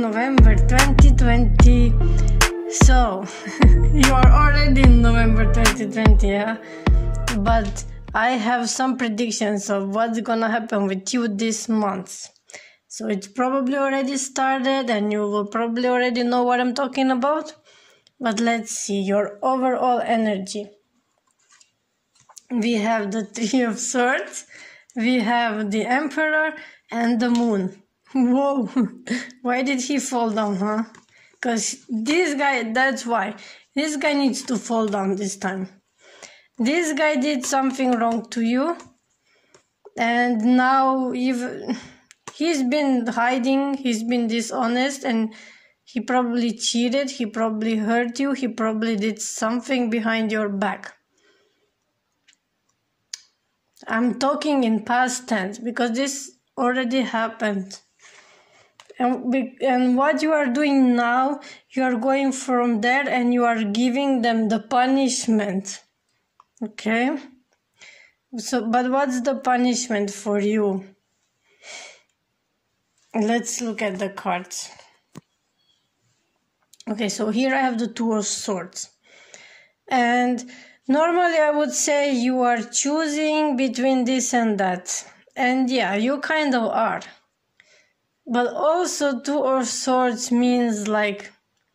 November 2020. So, you are already in November 2020, yeah? But I have some predictions of what's gonna happen with you this month. So it's probably already started and you will probably already know what I'm talking about. But let's see your overall energy. We have the Three of Swords, we have the Emperor and the Moon. Whoa, why did he fall down, huh? Because this guy, that's why. This guy needs to fall down this time. This guy did something wrong to you. And now he's been hiding, he's been dishonest, and he probably cheated, he probably hurt you, he probably did something behind your back. I'm talking in past tense because this already happened. And what you are doing now, you are going from there and you are giving them the punishment. Okay? So, but what's the punishment for you? Let's look at the cards. Okay, so here I have the Two of Swords. And normally I would say you are choosing between this and that. And yeah, you kind of are. But also Two of Swords means like,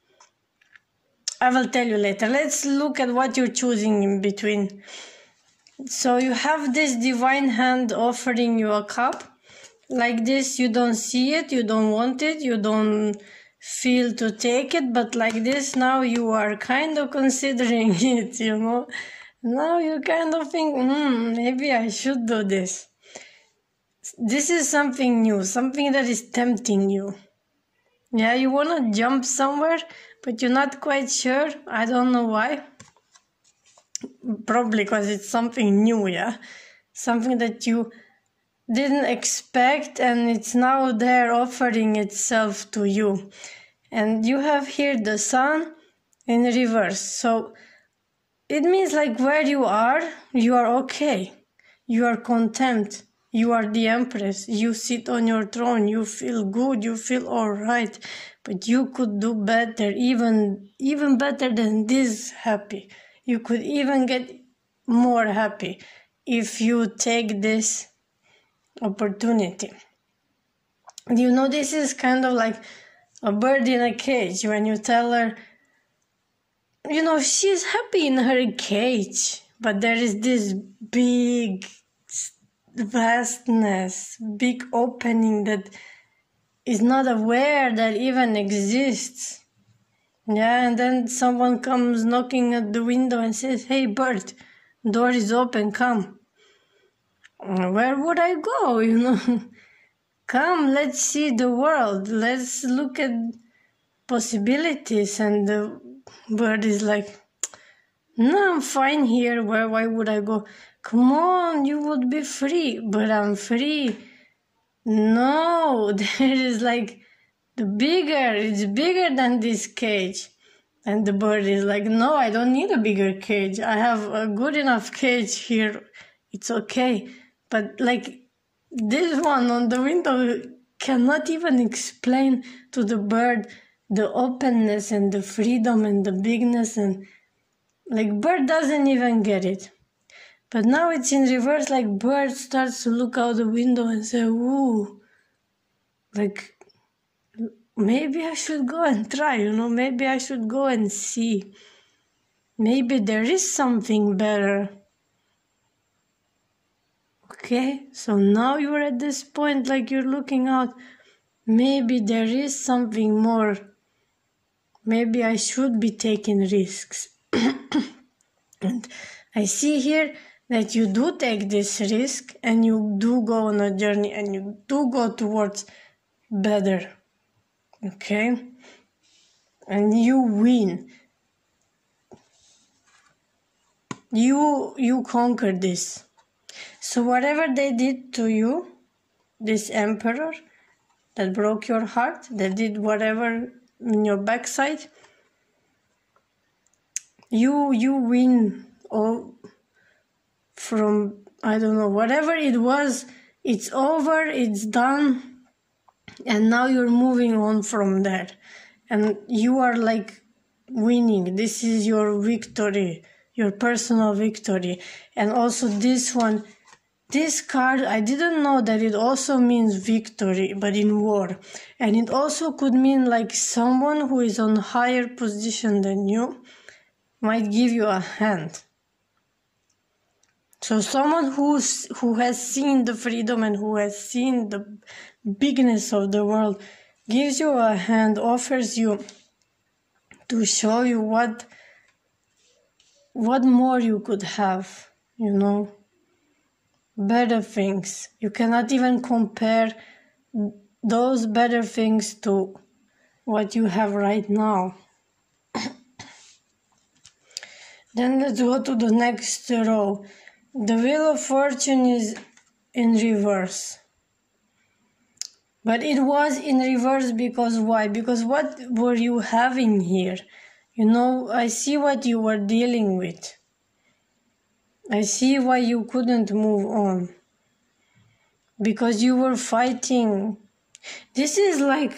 I will tell you later. Let's look at what you're choosing in between. So you have this divine hand offering you a cup. Like this, you don't see it, you don't want it, you don't feel to take it. But like this, now you are kind of considering it, you know. Now you kind of think, maybe I should do this. This is something new, something that is tempting you. Yeah, you want to jump somewhere, but you're not quite sure. I don't know why. Probably because it's something new, yeah? Something that you didn't expect and it's now there offering itself to you. And you have here the Sun in reverse. So it means like where you are okay. You are content. You are the Empress. You sit on your throne. You feel good. You feel alright. But you could do better, even better than this happy. You could even get more happy if you take this opportunity. You know, this is kind of like a bird in a cage. When you tell her, you know, she's happy in her cage, but there is this big vastness, big opening that is not aware that even exists. Yeah, and then someone comes knocking at the window and says, "Hey, bird, door is open, come." Where would I go, you know? Come, let's see the world. Let's look at possibilities. And the bird is like, no, I'm fine here. Why would I go? Come on, you would be free. But I'm free. No, there is like it's bigger than this cage. And the bird is like, no, I don't need a bigger cage. I have a good enough cage here. It's okay. But like this one on the window cannot even explain to the bird the openness and the freedom and the bigness, and like bird doesn't even get it. But now it's in reverse, like bird starts to look out the window and say, ooh, like maybe I should go and try, you know, maybe I should go and see. Maybe there is something better. Okay, so now you're at this point, like you're looking out. Maybe there is something more. Maybe I should be taking risks. And I see here that you do take this risk and you do go on a journey and you do go towards better. Okay? And you win. You conquer this. So whatever they did to you, this Emperor that broke your heart, that did whatever in your backside, you win all from, I don't know, whatever it was, it's over, it's done. And now you're moving on from there. And you are like winning. This is your victory, your personal victory. And also this one, this card, I didn't know that it also means victory, but in war. And it also could mean like someone who is on higher position than you might give you a hand. So someone who has seen the freedom and who has seen the bigness of the world gives you a hand, offers you to show you what more you could have, you know, better things. You cannot even compare those better things to what you have right now. Then let's go to the next row. The Wheel of Fortune is in reverse. But it was in reverse because why? Because what were you having here? You know, I see what you were dealing with. I see why you couldn't move on. Because you were fighting. This is like,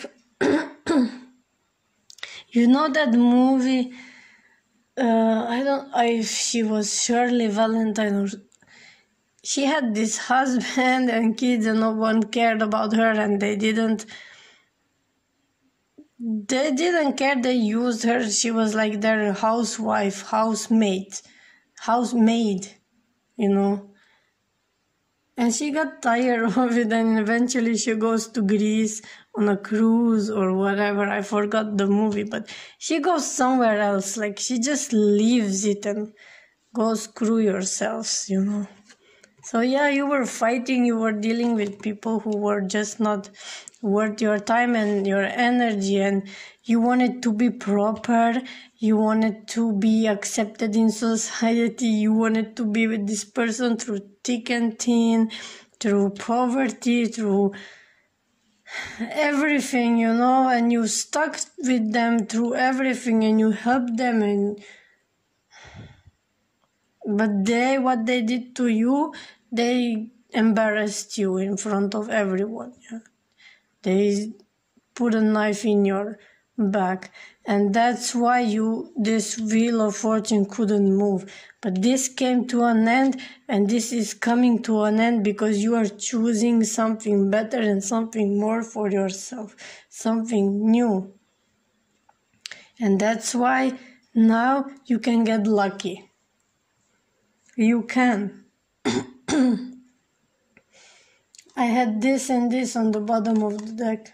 you know that movie, she was Shirley Valentine, or she had this husband and kids and no one cared about her, and they didn't care, they used her. She was like their housemaid, you know. And she got tired of it, and eventually she goes to Greece on a cruise or whatever. I forgot the movie, but she goes somewhere else. Like, she just leaves it and goes screw yourselves, you know. So yeah, you were fighting, you were dealing with people who were just not worth your time and your energy, and you wanted to be proper, you wanted to be accepted in society, you wanted to be with this person through thick and thin, through poverty, through everything, you know, and you stuck with them through everything and you helped them, but what they did to you, they embarrassed you in front of everyone. Yeah? They put a knife in your back, and that's why this Wheel of Fortune couldn't move. But this came to an end, and this is coming to an end because you are choosing something better and something more for yourself, something new. And that's why now you can get lucky. You can. I had this and this on the bottom of the deck.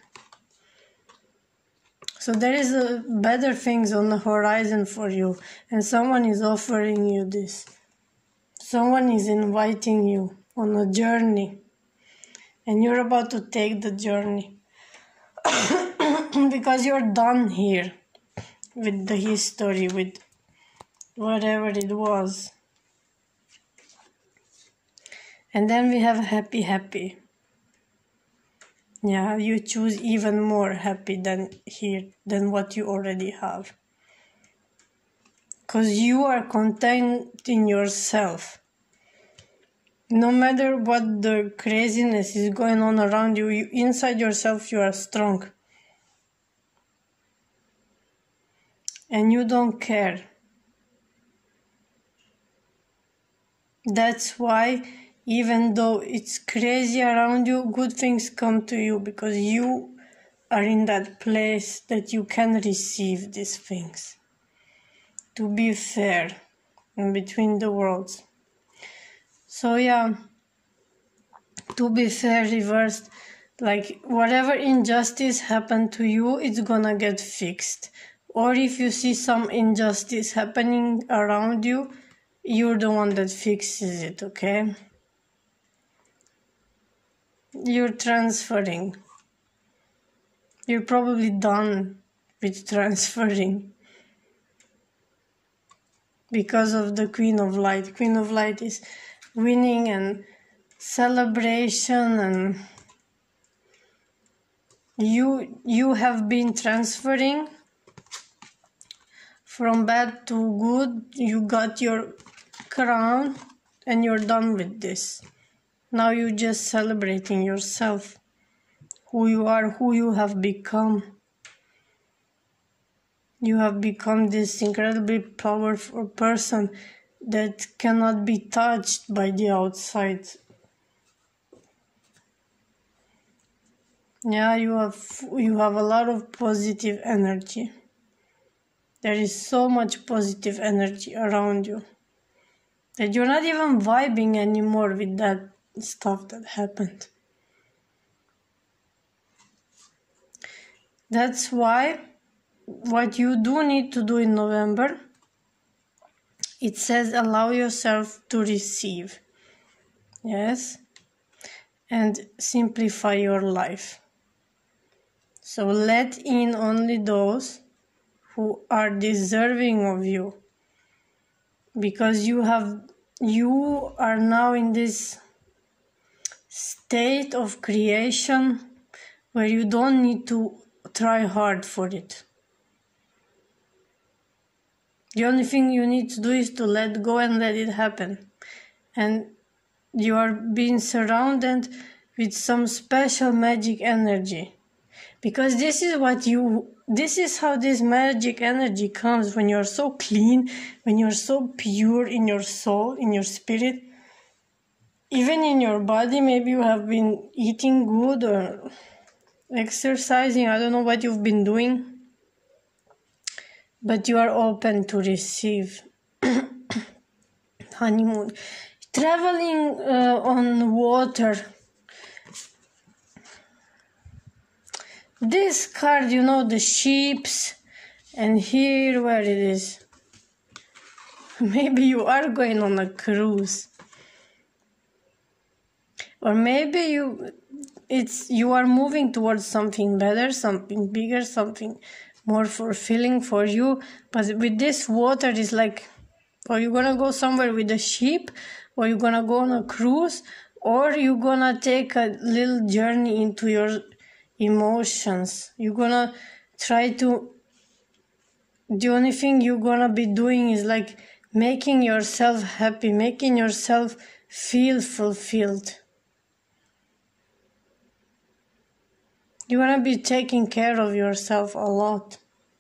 So there is better things on the horizon for you, and someone is offering you this. Someone is inviting you on a journey, and you're about to take the journey because you're done here with the history, with whatever it was. And then we have happy. Yeah, you choose even more happy than what you already have. Because you are content in yourself. No matter what the craziness is going on around you, inside yourself you are strong. And you don't care. That's why, even though it's crazy around you, good things come to you because you are in that place that you can receive these things. To be fair in between the worlds. So yeah, to be fair, reversed, like whatever injustice happened to you, it's gonna get fixed. Or if you see some injustice happening around you, you're the one that fixes it, okay? You're transferring. You're probably done with transferring because of the Queen of Light. Queen of Light is winning and celebration, and you have been transferring from bad to good. You got your crown and you're done with this. Now you're just celebrating yourself, who you are, who you have become. You have become this incredibly powerful person that cannot be touched by the outside. Yeah, you have a lot of positive energy. There is so much positive energy around you that you're not even vibing anymore with that stuff that happened. That's why what you do need to do in November, it says allow yourself to receive. Yes? And simplify your life. So let in only those who are deserving of you. Because you are now in this state of creation where you don't need to try hard for it. The only thing you need to do is to let go and let it happen. And you are being surrounded with some special magic energy. Because this is how this magic energy comes when you're so clean, when you're so pure in your soul, in your spirit. Even in your body, maybe you have been eating good or exercising, I don't know what you've been doing. But you are open to receive. Honeymoon. Traveling on water. This card, the ships, and here where it is. Maybe you are going on a cruise. Or maybe you are moving towards something better, something bigger, something more fulfilling for you. But with this water, it's like, are you gonna go somewhere with a ship, or you gonna go on a cruise, or you gonna take a little journey into your emotions. You're gonna try to, the only thing you're gonna be doing is like making yourself happy, making yourself feel fulfilled. You're gonna be taking care of yourself a lot.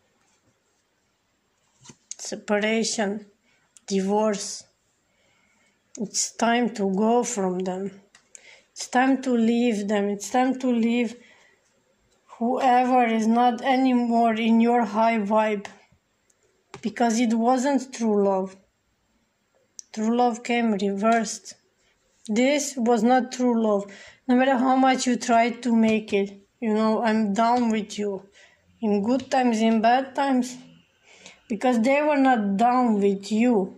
Separation, divorce. It's time to go from them. It's time to leave them. It's time to leave whoever is not anymore in your high vibe. Because it wasn't true love. True love came reversed. This was not true love. No matter how much you tried to make it. I'm down with you. In good times, in bad times. Because they were not down with you.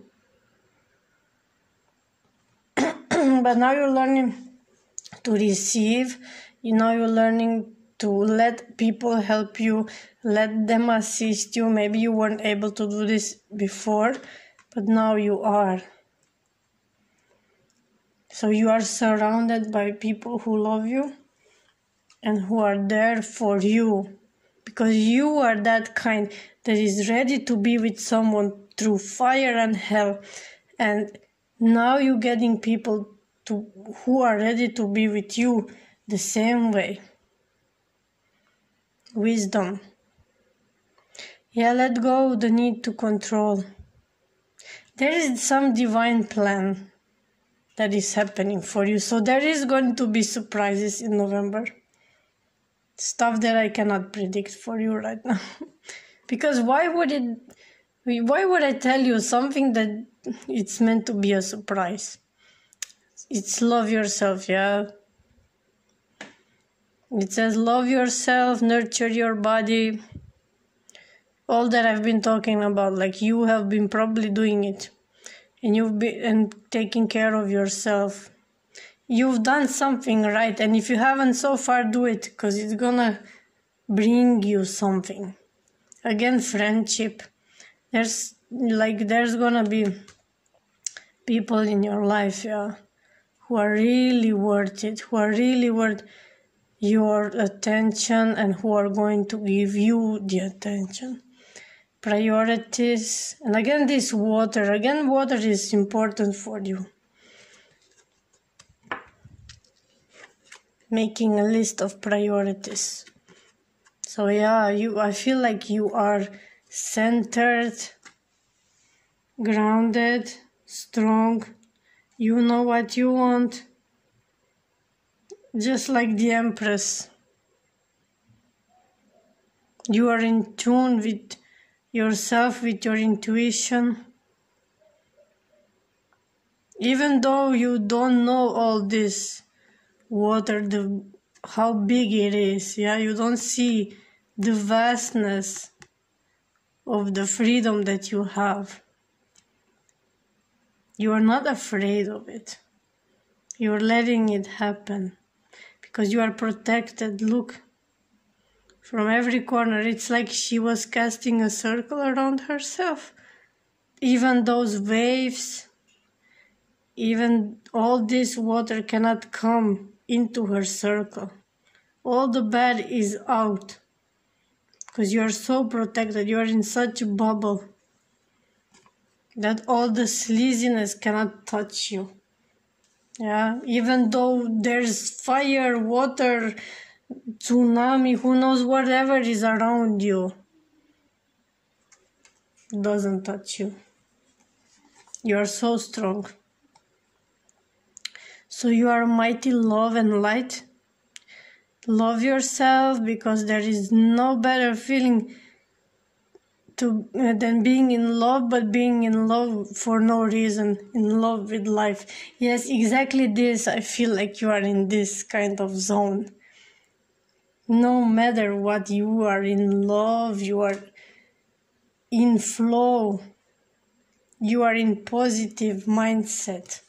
But now you're learning to receive. You're learning to let people help you. Let them assist you. Maybe you weren't able to do this before. But now you are. So you are surrounded by people who love you. And who are there for you. Because you are that kind that is ready to be with someone through fire and hell. And now you're getting people who are ready to be with you the same way. Wisdom. Yeah, let go of the need to control. There is some divine plan that is happening for you. So there is going to be surprises in November. Stuff that I cannot predict for you right now. Because why would I tell you something that it's meant to be a surprise? It's love yourself, yeah? It says love yourself, nurture your body. All that I've been talking about, like you have been probably doing it. And you've been taking care of yourself. You've done something right, and if you haven't so far, do it, because it's gonna bring you something. Again, friendship. There's gonna be people in your life, yeah, who are really worth it, who are really worth your attention, and who are going to give you the attention. Priorities, and again, water is important for you. making a list of priorities. So yeah, I feel like you are centered, grounded, strong. You know what you want. Just like the Empress. You are in tune with yourself, with your intuition. Even though you don't know all this water, how big it is, yeah, you don't see the vastness of the freedom that you have. You are not afraid of it. You are letting it happen because you are protected. Look, from every corner, it's like she was casting a circle around herself. Even those waves, even all this water cannot come into her circle. All the bad is out because you are so protected. You are in such a bubble that all the sleaziness cannot touch you. Yeah, even though there's fire, water, tsunami, who knows, whatever is around you, doesn't touch you. You are so strong. So you are mighty love and light. Love yourself, because there is no better feeling than being in love, but being in love for no reason, in love with life. Yes, exactly this. I feel like you are in this kind of zone. No matter what, you are in love, you are in flow, you are in positive mindset.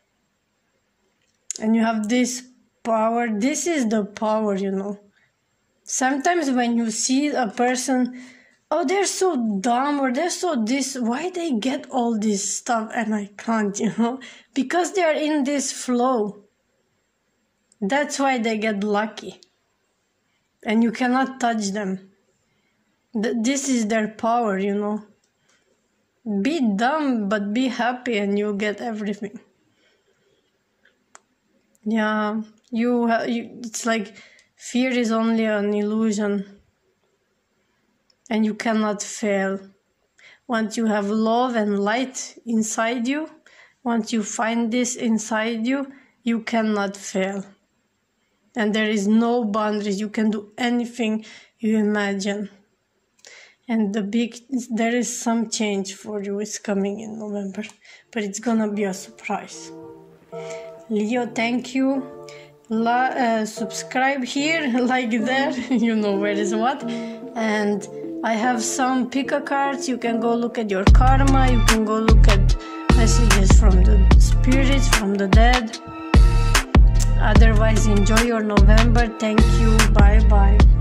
And you have this power. This is the power, you know. Sometimes when you see a person, oh, they're so dumb or they're so this, why they get all this stuff and I can't, you know? Because they are in this flow. That's why they get lucky. And you cannot touch them. This is their power, you know. Be dumb, but be happy and you'll get everything. Yeah, it's like fear is only an illusion. And you cannot fail. Once you have love and light inside you, once you find this inside you, you cannot fail. And there is no boundaries. You can do anything you imagine. And there is some change for you. It's coming in November, but it's gonna be a surprise. Leo, thank you. Subscribe here, like there. You know where is what. And I have some pick-a cards. You can go look at your karma. You can go look at messages from the spirits, from the dead. Otherwise, enjoy your November. Thank you. Bye-bye.